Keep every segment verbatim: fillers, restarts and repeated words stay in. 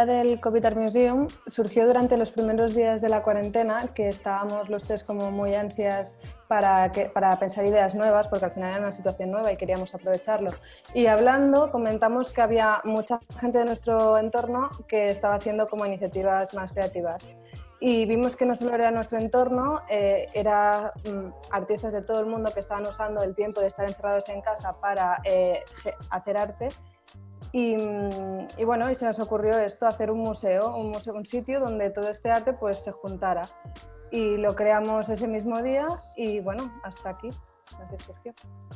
idea del COVID Art Museum surgió durante los primeros días de la cuarentena, que estábamos los tres como muy ansias para, que, para pensar ideas nuevas, porque al final era una situación nueva y queríamos aprovecharlo. Y hablando, comentamos que había mucha gente de nuestro entorno que estaba haciendo como iniciativas más creativas. Y vimos que no solo era nuestro entorno, eh, era mm, artistas de todo el mundo que estaban usando el tiempo de estar encerrados en casa para eh, hacer arte. Y, y bueno, y se nos ocurrió esto, hacer un museo, un museo, un sitio donde todo este arte pues se juntara. Y lo creamos ese mismo día y bueno, hasta aquí, así surgió.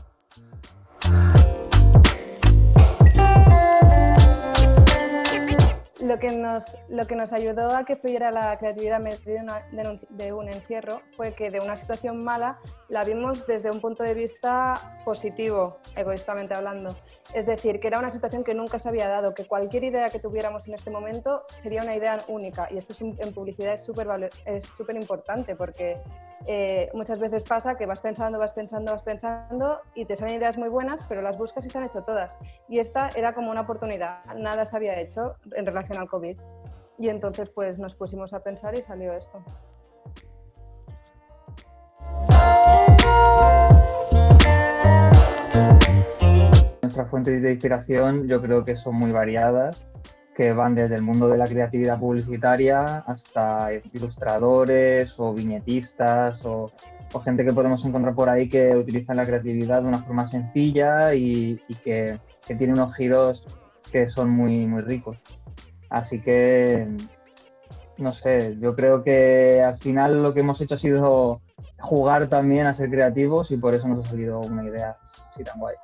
Lo que, nos, lo que nos ayudó a que fluyera la creatividad en medio de, una, de, un, de un encierro fue que de una situación mala la vimos desde un punto de vista positivo, egoístamente hablando. Es decir, que era una situación que nunca se había dado, que cualquier idea que tuviéramos en este momento sería una idea única. Y esto es, en publicidad es súper es súper importante porque eh, muchas veces pasa que vas pensando, vas pensando, vas pensando y te salen ideas muy buenas, pero las buscas y se han hecho todas. Y esta era como una oportunidad, nada se había hecho en relación al COVID. Y entonces pues nos pusimos a pensar y salió esto. Nuestras fuentes de inspiración yo creo que son muy variadas, que van desde el mundo de la creatividad publicitaria hasta ilustradores o viñetistas o, o gente que podemos encontrar por ahí que utilizan la creatividad de una forma sencilla y, y que, que tiene unos giros que son muy, muy ricos. Así que, no sé, yo creo que al final lo que hemos hecho ha sido jugar también a ser creativos y por eso nos ha salido una idea así tan guay.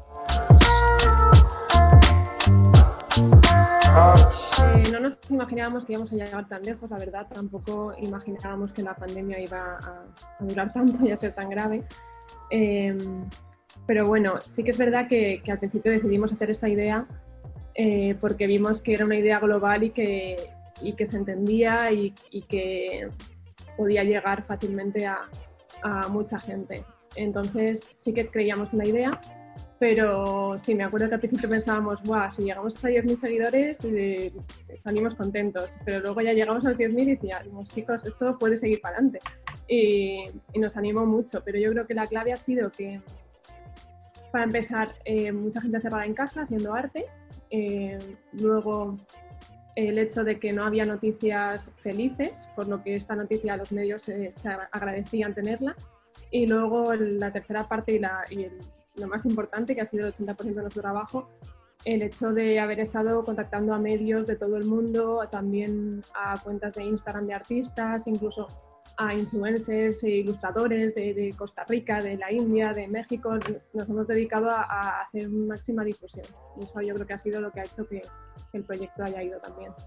Eh, no nos imaginábamos que íbamos a llegar tan lejos, la verdad, tampoco imaginábamos que la pandemia iba a, a durar tanto y a ser tan grave. Eh, pero bueno, sí que es verdad que, que al principio decidimos hacer esta idea eh, porque vimos que era una idea global y que, y que se entendía y, y que podía llegar fácilmente a, a mucha gente. Entonces sí que creíamos en la idea. Pero sí, me acuerdo que al principio pensábamos, guau, si llegamos hasta diez mil seguidores eh, salimos contentos, pero luego ya llegamos a los diez mil y decíamos, chicos, esto puede seguir para adelante. Y, y nos animó mucho, pero yo creo que la clave ha sido que, para empezar, eh, mucha gente encerrada en casa haciendo arte, eh, luego el hecho de que no había noticias felices, por lo que esta noticia los medios eh, se agradecían tenerla, y luego la tercera parte y, la, y el lo más importante, que ha sido el ochenta por ciento de nuestro trabajo, el hecho de haber estado contactando a medios de todo el mundo, también a cuentas de Instagram de artistas, incluso a influencers e ilustradores de, de Costa Rica, de la India, de México. Nos hemos dedicado a, a hacer máxima difusión y eso yo creo que ha sido lo que ha hecho que, que el proyecto haya ido tan bien.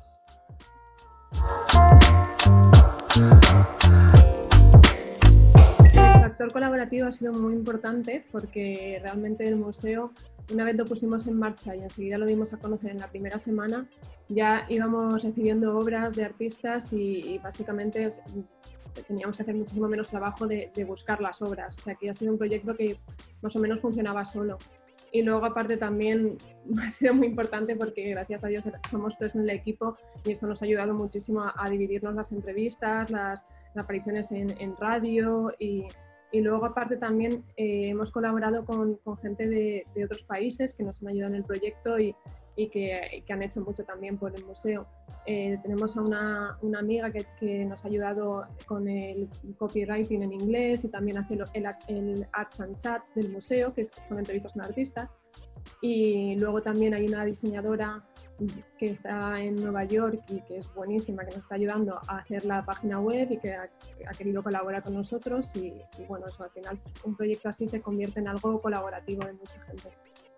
El factor colaborativo ha sido muy importante porque realmente el museo, una vez lo pusimos en marcha y enseguida lo dimos a conocer en la primera semana, ya íbamos recibiendo obras de artistas y, y básicamente teníamos que hacer muchísimo menos trabajo de, de buscar las obras. O sea que ha sido un proyecto que más o menos funcionaba solo. Y luego aparte también ha sido muy importante porque gracias a Dios somos tres en el equipo y eso nos ha ayudado muchísimo a, a dividirnos las entrevistas, las, las apariciones en, en radio y, y luego aparte también eh, hemos colaborado con, con gente de, de otros países que nos han ayudado en el proyecto y, y que, que han hecho mucho también por el museo. Eh, tenemos a una, una amiga que, que nos ha ayudado con el copywriting en inglés y también hace el, el, el Arts and Chats del museo, que son entrevistas con artistas. Y luego también hay una diseñadora que está en Nueva York y que es buenísima, que nos está ayudando a hacer la página web y que ha, ha querido colaborar con nosotros y, y bueno, eso al final un proyecto así se convierte en algo colaborativo de mucha gente.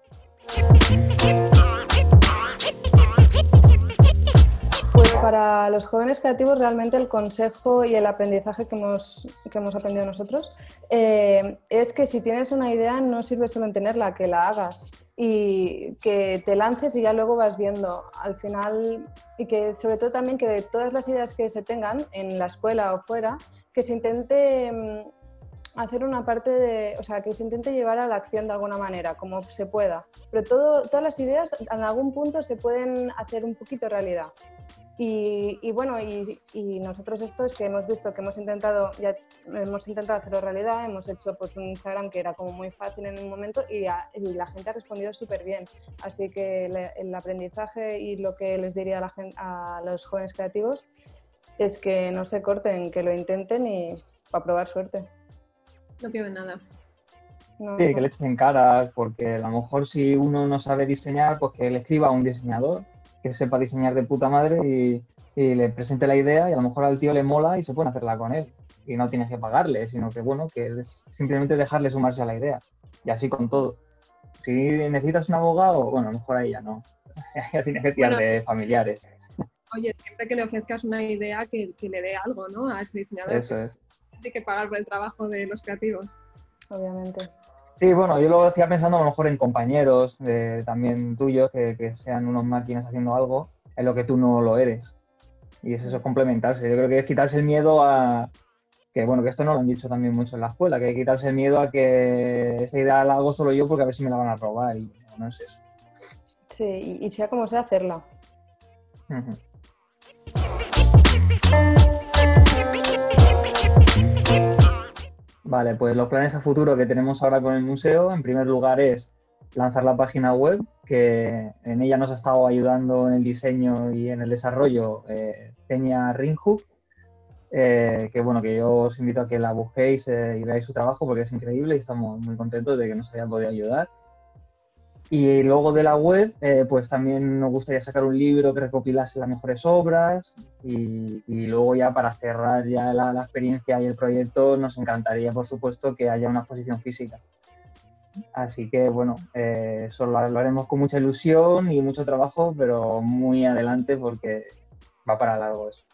Pues para los jóvenes creativos realmente el consejo y el aprendizaje que hemos, que hemos aprendido nosotros eh, es que si tienes una idea no sirve solo en tenerla, que la hagas y que te lances y ya luego vas viendo al final y que sobre todo también que de todas las ideas que se tengan en la escuela o fuera, que se intente hacer una parte de, o sea, que se intente llevar a la acción de alguna manera, como se pueda. Pero todo, todas las ideas en algún punto se pueden hacer un poquito realidad. Y, y bueno, y, y nosotros esto es que hemos visto que hemos intentado, ya hemos intentado hacerlo realidad, hemos hecho pues un Instagram que era como muy fácil en un momento y, a, y la gente ha respondido súper bien. Así que le, el aprendizaje y lo que les diría a, la gente, a los jóvenes creativos es que no se corten, que lo intenten y para probar suerte. No pierden nada. No, sí, no. Que le echen cara, porque a lo mejor si uno no sabe diseñar, pues que le escriba a un diseñador que sepa diseñar de puta madre y, y le presente la idea y a lo mejor al tío le mola y se puede hacerla con él. Y no tienes que pagarle, sino que bueno, que es simplemente dejarle sumarse a la idea. Y así con todo. Si necesitas un abogado, bueno, mejor ahí ya no. Ya tienes que tirar bueno, de familiares. Oye, siempre que le ofrezcas una idea que, que le dé algo, ¿no? A ese diseñador. Eso es. Hay que pagar por el trabajo de los creativos. Obviamente. Sí, bueno, yo lo decía pensando a lo mejor en compañeros eh, también tuyos que, que sean unos máquinas haciendo algo en lo que tú no lo eres. Y es eso, complementarse. Yo creo que es quitarse el miedo a... Que bueno, que esto no lo han dicho también mucho en la escuela, que hay que quitarse el miedo a que esta idea la hago solo yo porque a ver si me la van a robar y no es eso. Sí, y, y sea como sea hacerla. Uh-huh. Vale, pues los planes a futuro que tenemos ahora con el museo, en primer lugar es lanzar la página web, que en ella nos ha estado ayudando en el diseño y en el desarrollo eh, Peña Rinhook, eh, que bueno, que yo os invito a que la busquéis eh, y veáis su trabajo porque es increíble y estamos muy contentos de que nos hayan podido ayudar. Y luego de la web, eh, pues también nos gustaría sacar un libro que recopilase las mejores obras y, y luego ya para cerrar ya la, la experiencia y el proyecto nos encantaría, por supuesto, que haya una exposición física. Así que, bueno, eh, eso lo, lo haremos con mucha ilusión y mucho trabajo, pero muy adelante porque va para largo eso.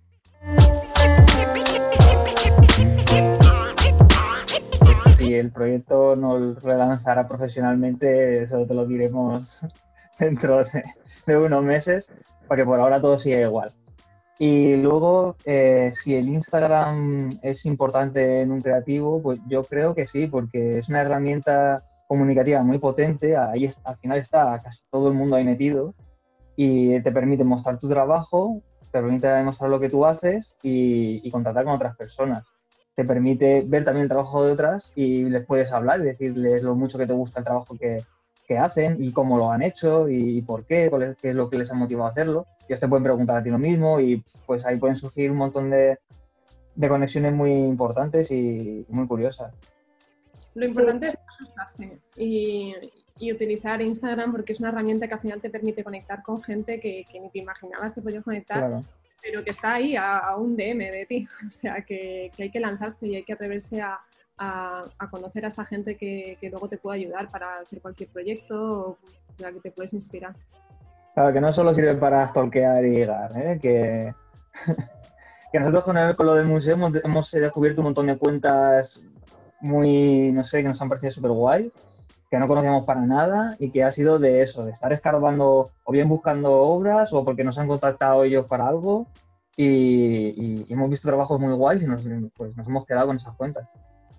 Si el proyecto nos relanzará profesionalmente, eso te lo diremos dentro de, de unos meses, porque por ahora todo sigue igual. Y luego, eh, si el Instagram es importante en un creativo, pues yo creo que sí, porque es una herramienta comunicativa muy potente, ahí es, al final está casi todo el mundo ahí metido y te permite mostrar tu trabajo, te permite demostrar lo que tú haces y, y contactar con otras personas. Te permite ver también el trabajo de otras y les puedes hablar y decirles lo mucho que te gusta el trabajo que, que hacen y cómo lo han hecho y por qué, qué es lo que les ha motivado a hacerlo. Ellos te pueden preguntar a ti lo mismo y pues ahí pueden surgir un montón de, de conexiones muy importantes y muy curiosas. Lo importante sí. es asustarse y, y utilizar Instagram porque es una herramienta que al final te permite conectar con gente que, que ni te imaginabas que podías conectar. Claro. Pero que está ahí a, a un D M de ti, o sea, que, que hay que lanzarse y hay que atreverse a, a, a conocer a esa gente que, que luego te puede ayudar para hacer cualquier proyecto o la que te puedes inspirar. Claro, que no solo sirve para stalkear y llegar, ¿eh? que, que nosotros con, el, con lo del museo hemos, hemos descubierto un montón de cuentas muy, no sé, que nos han parecido súper guays, que no conocíamos para nada y que ha sido de eso, de estar escarbando o bien buscando obras o porque nos han contactado ellos para algo y, y, y hemos visto trabajos muy guays y nos, pues, nos hemos quedado con esas cuentas.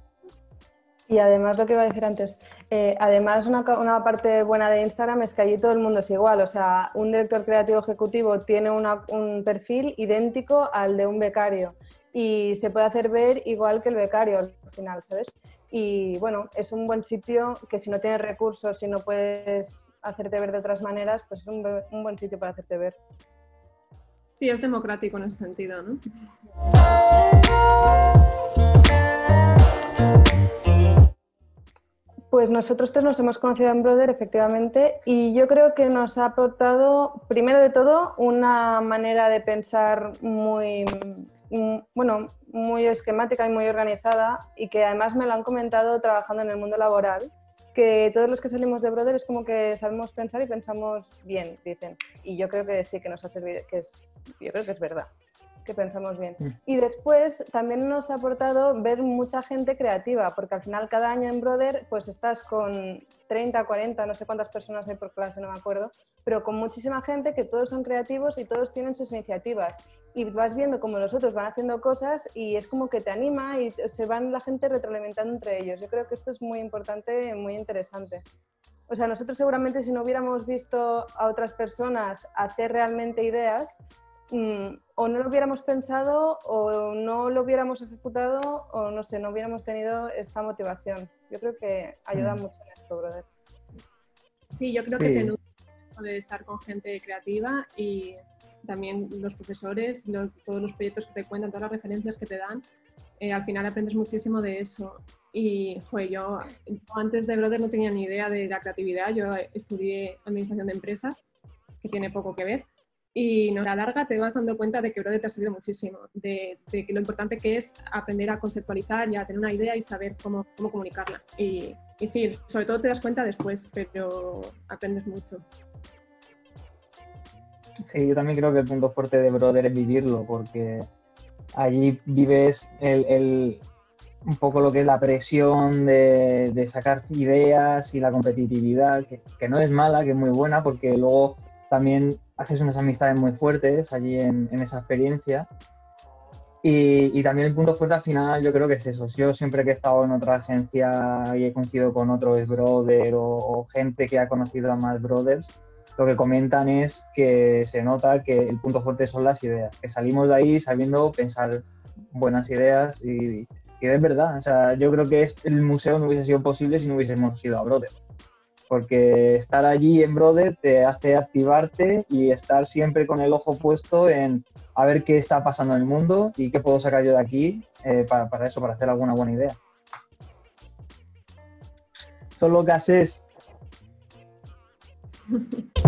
Y además, lo que iba a decir antes, eh, además una, una parte buena de Instagram es que allí todo el mundo es igual, o sea, un director creativo ejecutivo tiene una, un perfil idéntico al de un becario y se puede hacer ver igual que el becario al final, ¿sabes? Y bueno, es un buen sitio que si no tienes recursos, si no puedes hacerte ver de otras maneras, pues es un, un buen sitio para hacerte ver. Sí, es democrático en ese sentido, ¿no? Pues nosotros tres nos hemos conocido en Brother, efectivamente, y yo creo que nos ha aportado, primero de todo, una manera de pensar muy, bueno, muy esquemática y muy organizada y que además me lo han comentado trabajando en el mundo laboral, que todos los que salimos de Brother es como que sabemos pensar y pensamos bien, dicen. Y yo creo que sí, que nos ha servido, que es, yo creo que es verdad, que pensamos bien. Y después también nos ha aportado ver mucha gente creativa, porque al final cada año en Brother pues estás con treinta, cuarenta, no sé cuántas personas hay por clase, no me acuerdo, pero con muchísima gente que todos son creativos y todos tienen sus iniciativas. y vas viendo como los otros van haciendo cosas y es como que te anima y se van la gente retroalimentando entre ellos. Yo creo que esto es muy importante, muy interesante. O sea, nosotros seguramente si no hubiéramos visto a otras personas hacer realmente ideas, mmm, o no lo hubiéramos pensado o no lo hubiéramos ejecutado o no sé, no hubiéramos tenido esta motivación. Yo creo que ayuda mm. mucho en esto, brother. Sí, yo creo sí. que te nutre eso de estar con gente creativa y también los profesores, lo, todos los proyectos que te cuentan, todas las referencias que te dan, eh, al final aprendes muchísimo de eso. Y joder, yo, yo antes de Brother no tenía ni idea de la creatividad, yo estudié administración de empresas, que tiene poco que ver, y no, a la larga te vas dando cuenta de que Brother te ha servido muchísimo, de, de lo importante que es aprender a conceptualizar y a tener una idea y saber cómo, cómo comunicarla. Y, y sí, sobre todo te das cuenta después, pero aprendes mucho. Sí, yo también creo que el punto fuerte de Brother es vivirlo, porque allí vives el, el, un poco lo que es la presión de, de sacar ideas y la competitividad, que, que no es mala, que es muy buena, porque luego también haces unas amistades muy fuertes allí en, en esa experiencia. Y, y también el punto fuerte al final yo creo que es eso. Yo siempre que he estado en otra agencia y he coincidido con otros Brother o, o gente que ha conocido a más Brothers, lo que comentan es que se nota que el punto fuerte son las ideas, que salimos de ahí sabiendo pensar buenas ideas y, y es verdad. O sea, yo creo que el museo no hubiese sido posible si no hubiésemos ido a Brother, porque estar allí en Brother te hace activarte y estar siempre con el ojo puesto en a ver qué está pasando en el mundo y qué puedo sacar yo de aquí eh, para, para eso, para hacer alguna buena idea. Solo gases.